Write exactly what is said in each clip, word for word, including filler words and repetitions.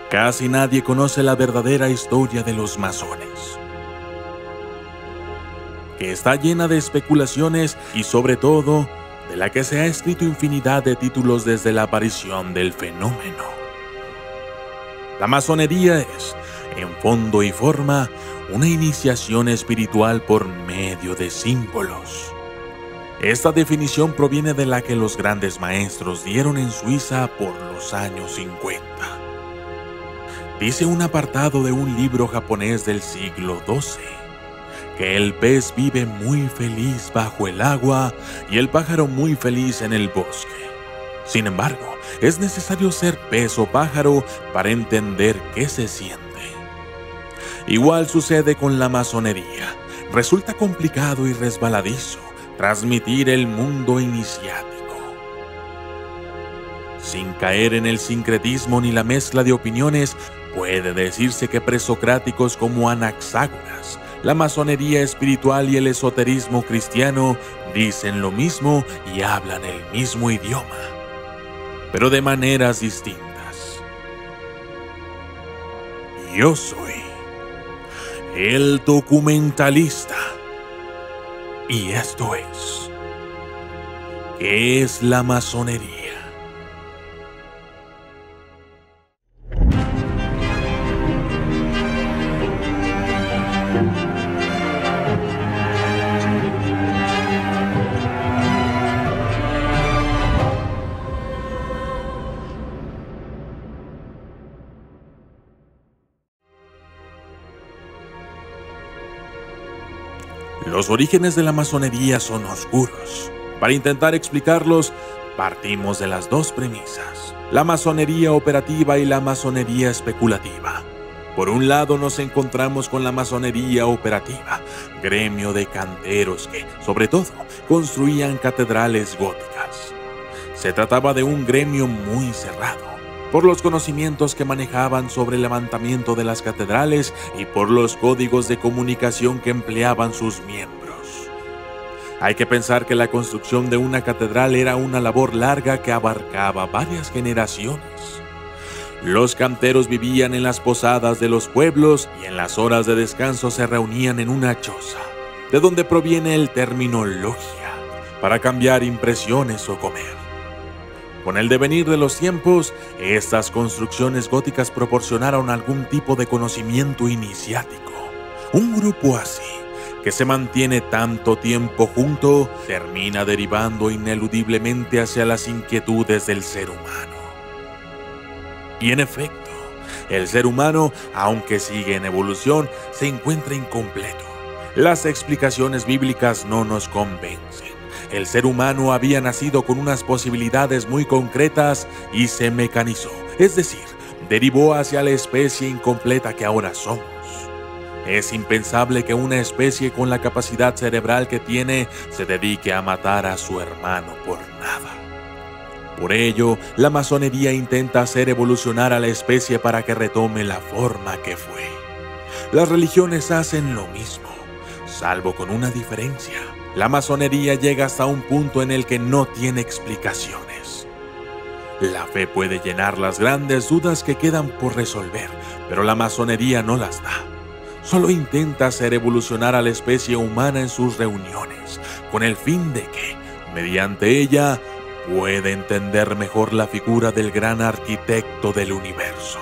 Casi nadie conoce la verdadera historia de los masones, que está llena de especulaciones y sobre todo de la que se ha escrito infinidad de títulos desde la aparición del fenómeno. La masonería es, en fondo y forma, una iniciación espiritual por medio de símbolos. Esta definición proviene de la que los grandes maestros dieron en Suiza por los años cincuenta. Dice un apartado de un libro japonés del siglo doce, que el pez vive muy feliz bajo el agua y el pájaro muy feliz en el bosque. Sin embargo, es necesario ser pez o pájaro para entender qué se siente. Igual sucede con la masonería. Resulta complicado y resbaladizo transmitir el mundo iniciático. Sin caer en el sincretismo ni la mezcla de opiniones, puede decirse que presocráticos como Anaxágoras, la masonería espiritual y el esoterismo cristiano dicen lo mismo y hablan el mismo idioma, pero de maneras distintas. Yo soy el documentalista. Y esto es, ¿qué es la masonería? Los orígenes de la masonería son oscuros. Para intentar explicarlos, partimos de las dos premisas: la masonería operativa y la masonería especulativa. Por un lado nos encontramos con la masonería operativa, gremio de canteros que, sobre todo, construían catedrales góticas. Se trataba de un gremio muy cerrado, por los conocimientos que manejaban sobre el levantamiento de las catedrales y por los códigos de comunicación que empleaban sus miembros. Hay que pensar que la construcción de una catedral era una labor larga que abarcaba varias generaciones. Los canteros vivían en las posadas de los pueblos y en las horas de descanso se reunían en una choza, de donde proviene el término logia, para cambiar impresiones o comer. Con el devenir de los tiempos, estas construcciones góticas proporcionaron algún tipo de conocimiento iniciático. Un grupo así, que se mantiene tanto tiempo junto, termina derivando ineludiblemente hacia las inquietudes del ser humano. Y en efecto, el ser humano, aunque sigue en evolución, se encuentra incompleto. Las explicaciones bíblicas no nos convencen. El ser humano había nacido con unas posibilidades muy concretas y se mecanizó, es decir, derivó hacia la especie incompleta que ahora somos. Es impensable que una especie con la capacidad cerebral que tiene se dedique a matar a su hermano por nada. Por ello, la masonería intenta hacer evolucionar a la especie para que retome la forma que fue. Las religiones hacen lo mismo, salvo con una diferencia. La masonería llega hasta un punto en el que no tiene explicaciones. La fe puede llenar las grandes dudas que quedan por resolver, pero la masonería no las da. Solo intenta hacer evolucionar a la especie humana en sus reuniones, con el fin de que, mediante ella, pueda entender mejor la figura del gran arquitecto del universo.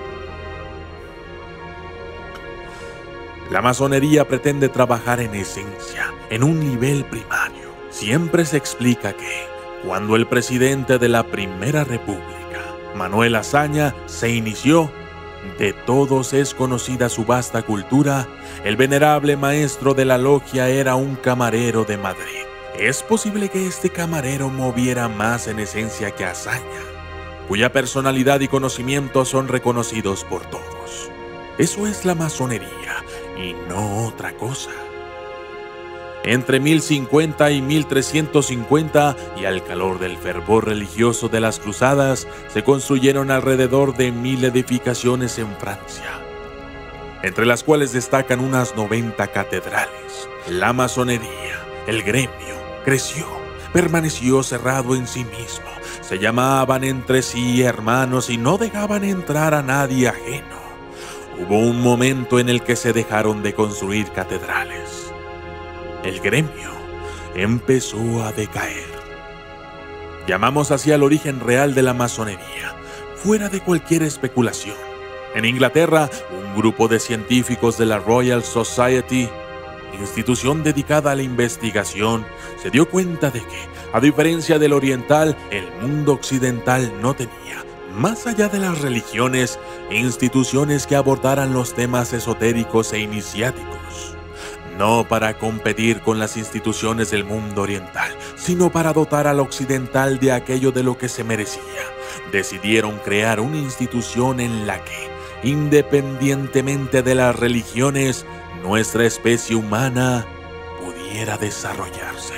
La masonería pretende trabajar en esencia, en un nivel primario. Siempre se explica que, cuando el presidente de la Primera República, Manuel Azaña, se inició, de todos es conocida su vasta cultura, el venerable maestro de la logia era un camarero de Madrid. Es posible que este camarero moviera más en esencia que Azaña, cuya personalidad y conocimiento son reconocidos por todos. Eso es la masonería, y no otra cosa. Entre mil cincuenta y mil trescientos cincuenta, y al calor del fervor religioso de las cruzadas, se construyeron alrededor de mil edificaciones en Francia, entre las cuales destacan unas noventa catedrales. La masonería, el gremio, creció, permaneció cerrado en sí mismo, Se llamaban entre sí hermanos y no dejaban entrar a nadie ajeno. Hubo un momento en el que se dejaron de construir catedrales. El gremio empezó a decaer. Llamamos así al origen real de la masonería, fuera de cualquier especulación. En Inglaterra, un grupo de científicos de la Royal Society, institución dedicada a la investigación, se dio cuenta de que, a diferencia del oriental, el mundo occidental no tenía, más allá de las religiones, instituciones que abordaran los temas esotéricos e iniciáticos. No para competir con las instituciones del mundo oriental, sino para dotar al occidental de aquello de lo que se merecía. Decidieron crear una institución en la que, independientemente de las religiones, nuestra especie humana pudiera desarrollarse.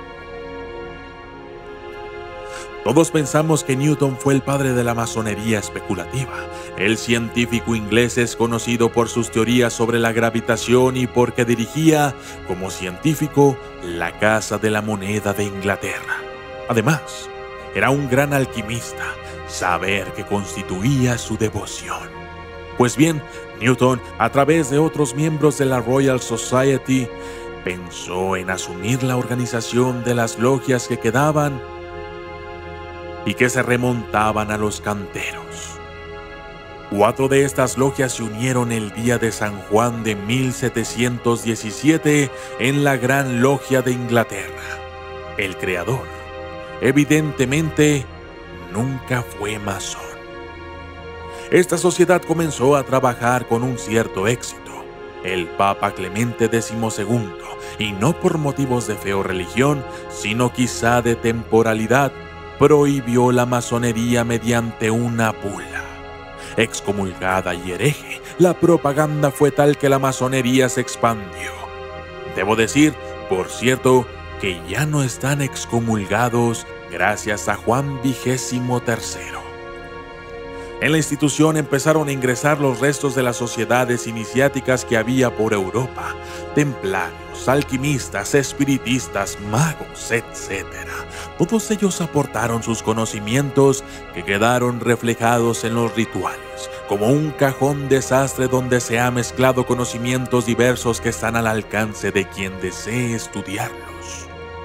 Todos pensamos que Newton fue el padre de la masonería especulativa. El científico inglés es conocido por sus teorías sobre la gravitación y porque dirigía, como científico, la Casa de la Moneda de Inglaterra. Además, era un gran alquimista, saber que constituía su devoción. Pues bien, Newton, a través de otros miembros de la Royal Society, pensó en asumir la organización de las logias que quedaban y que se remontaban a los canteros. Cuatro de estas logias se unieron el día de San Juan de mil setecientos diecisiete en la Gran Logia de Inglaterra. El creador, evidentemente, nunca fue masón. Esta sociedad comenzó a trabajar con un cierto éxito. El Papa Clemente decimosegundo, y no por motivos de fe o religión, sino quizá de temporalidad, prohibió la masonería mediante una bula. Excomulgada y hereje, la propaganda fue tal que la masonería se expandió. Debo decir, por cierto, que ya no están excomulgados gracias a Juan vigésimo tercero. En la institución empezaron a ingresar los restos de las sociedades iniciáticas que había por Europa: templarios, alquimistas, espiritistas, magos, etcétera. Todos ellos aportaron sus conocimientos que quedaron reflejados en los rituales, como un cajón desastre donde se ha mezclado conocimientos diversos que están al alcance de quien desee estudiarlos.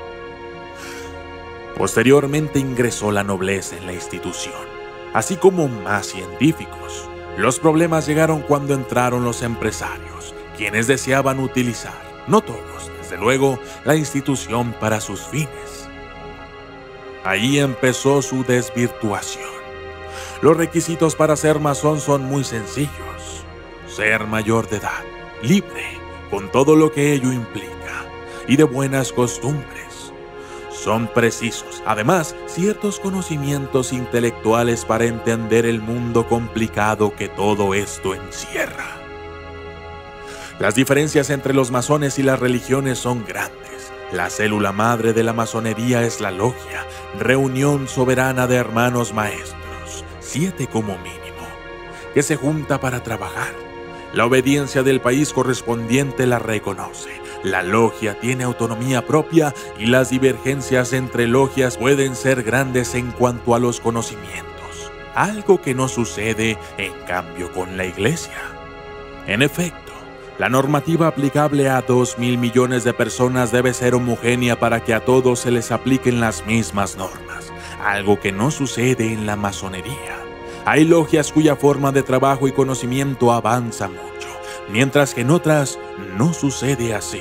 Posteriormente ingresó la nobleza en la institución, así como más científicos. Los problemas llegaron cuando entraron los empresarios, quienes deseaban utilizar, no todos, desde luego, la institución para sus fines. Ahí empezó su desvirtuación. Los requisitos para ser masón son muy sencillos: ser mayor de edad, libre, con todo lo que ello implica, y de buenas costumbres. Son precisos, además, ciertos conocimientos intelectuales para entender el mundo complicado que todo esto encierra. Las diferencias entre los masones y las religiones son grandes. La célula madre de la masonería es la logia, reunión soberana de hermanos maestros, siete como mínimo, que se junta para trabajar. La obediencia del país correspondiente la reconoce. La logia tiene autonomía propia y las divergencias entre logias pueden ser grandes en cuanto a los conocimientos, algo que no sucede, en cambio, con la iglesia. En efecto, la normativa aplicable a dos mil millones de personas debe ser homogénea para que a todos se les apliquen las mismas normas, algo que no sucede en la masonería. Hay logias cuya forma de trabajo y conocimiento avanza mucho, mientras que en otras no sucede así.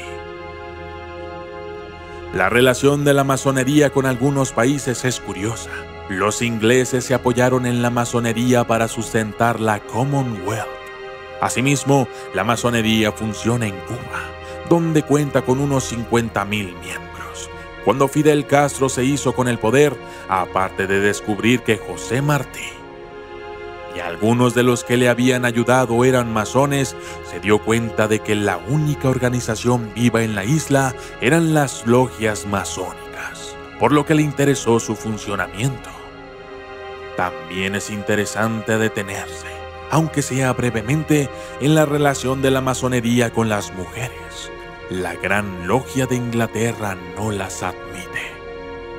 La relación de la masonería con algunos países es curiosa. Los ingleses se apoyaron en la masonería para sustentar la Commonwealth. Asimismo, la masonería funciona en Cuba, donde cuenta con unos cincuenta mil miembros. Cuando Fidel Castro se hizo con el poder, aparte de descubrir que José Martí y algunos de los que le habían ayudado eran masones, se dio cuenta de que la única organización viva en la isla eran las logias masónicas, por lo que le interesó su funcionamiento. También es interesante detenerse, aunque sea brevemente, en la relación de la masonería con las mujeres. La Gran Logia de Inglaterra no las admite.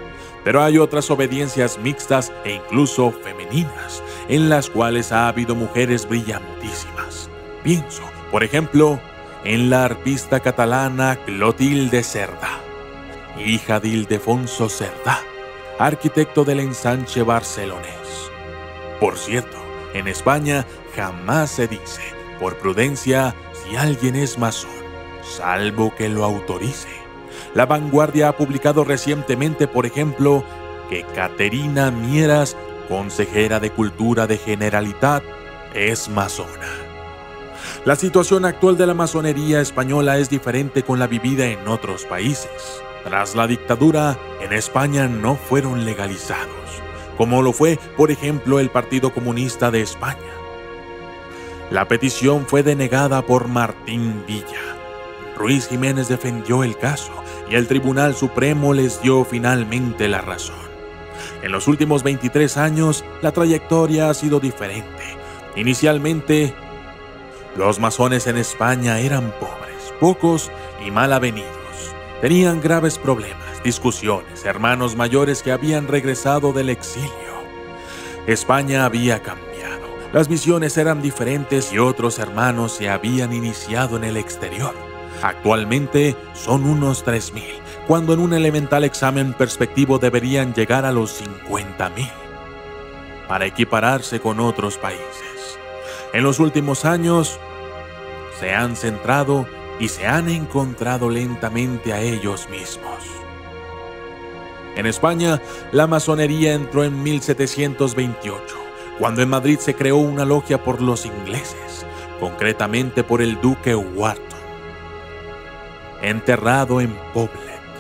Pero hay otras obediencias mixtas e incluso femeninas, en las cuales ha habido mujeres brillantísimas. Pienso, por ejemplo, en la arpista catalana Clotilde Cerdà, hija de Ildefonso Cerdà, arquitecto del ensanche barcelonés. Por cierto, en España jamás se dice, por prudencia, si alguien es masón, salvo que lo autorice. La Vanguardia ha publicado recientemente, por ejemplo, que Caterina Mieras, consejera de Cultura de Generalitat, es masona. La situación actual de la masonería española es diferente con la vivida en otros países. Tras la dictadura, en España no fueron legalizados, como lo fue, por ejemplo, el Partido Comunista de España. La petición fue denegada por Martín Villa. Ruiz Jiménez defendió el caso y el Tribunal Supremo les dio finalmente la razón. En los últimos veintitrés años, la trayectoria ha sido diferente. Inicialmente, los masones en España eran pobres, pocos y mal avenidos. Tenían graves problemas, discusiones, hermanos mayores que habían regresado del exilio. España había cambiado. Las misiones eran diferentes y otros hermanos se habían iniciado en el exterior. Actualmente son unos tres mil, cuando en un elemental examen perspectivo deberían llegar a los cincuenta mil, para equipararse con otros países. En los últimos años se han centrado y se han encontrado lentamente a ellos mismos. En España, la masonería entró en mil setecientos veintiocho, cuando en Madrid se creó una logia por los ingleses, concretamente por el duque Wharton, enterrado en Poblet.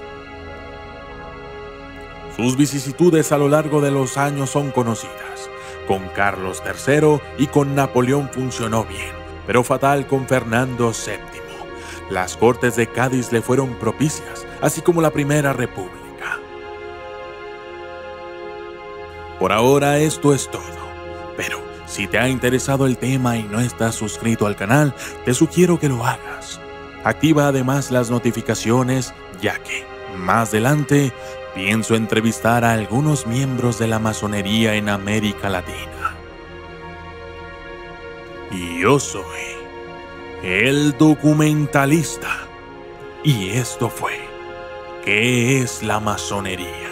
Sus vicisitudes a lo largo de los años son conocidas. Con Carlos tercero y con Napoleón funcionó bien, pero fatal con Fernando séptimo. Las Cortes de Cádiz le fueron propicias, así como la Primera República. Por ahora esto es todo, pero si te ha interesado el tema y no estás suscrito al canal, te sugiero que lo hagas. Activa además las notificaciones, ya que, más adelante, pienso entrevistar a algunos miembros de la masonería en América Latina. Y yo soy el documentalista. Y esto fue ¿Qué es la masonería?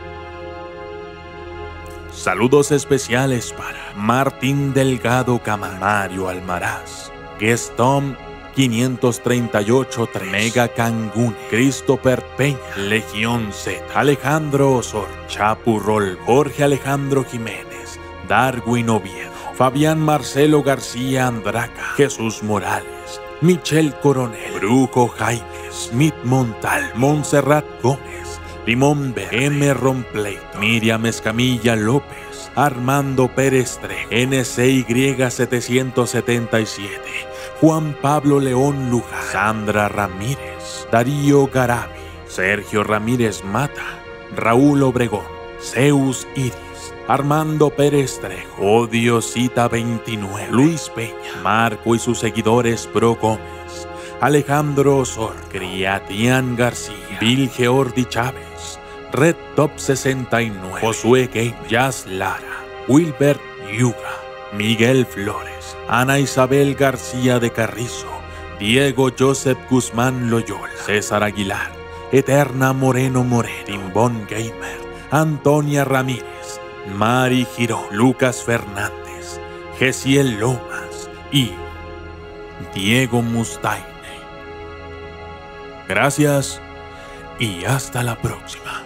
Saludos especiales para Martín Delgado Camargo, Mario Almaraz, Guestón quinientos treinta y ocho, Mega Cangún, Christopher Peña, Legión Z, Alejandro Osor, Chapurrol, Jorge Alejandro Jiménez, Darwin Oviedo, Fabián Marcelo García Andraca, Jesús Morales, Michelle Coronel, Brujo Jaime, Smith Montal, Montserrat Gómez, Limón Verde, M. Rompleito, Miriam Escamilla López, Armando Pérez Trejo, N C Y setecientos setenta y siete, Juan Pablo León Luján, Sandra Ramírez, Darío Garabi, Sergio Ramírez Mata, Raúl Obregón, Zeus Iris, Armando Pérez Trejo, Odiosita veintinueve, Luis Peña, Marco y sus seguidores Pro Gómez, Alejandro Osor, Criatian García, Bill Geordi Chávez, Red Top sesenta y nueve, Josué Game, Jazz Lara, Wilbert Yuga, Miguel Flores, Ana Isabel García de Carrizo, Diego Joseph Guzmán Loyola, César Aguilar, Eterna Moreno Moreno, Timbón Gamer, Antonia Ramírez, Mari Girón, Lucas Fernández, Gesiel Lomas y Diego Mustaine. Gracias y hasta la próxima.